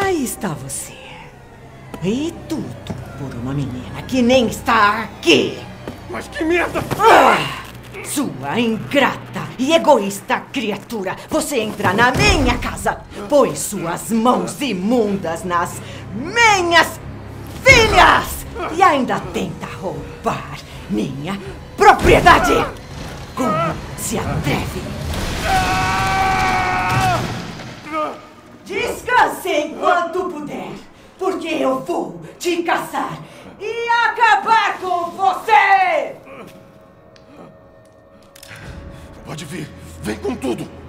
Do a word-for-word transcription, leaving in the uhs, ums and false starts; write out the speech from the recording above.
Aí está você. E tudo por uma menina que nem está aqui. Mas que merda! Ah, sua ingrata e egoísta criatura. Você entra na minha casa, põe suas mãos imundas nas minhas filhas e ainda tenta roubar minha propriedade. Como se atreve? Descanse enquanto puder, porque eu vou te caçar e acabar com você! Pode vir, vem com tudo!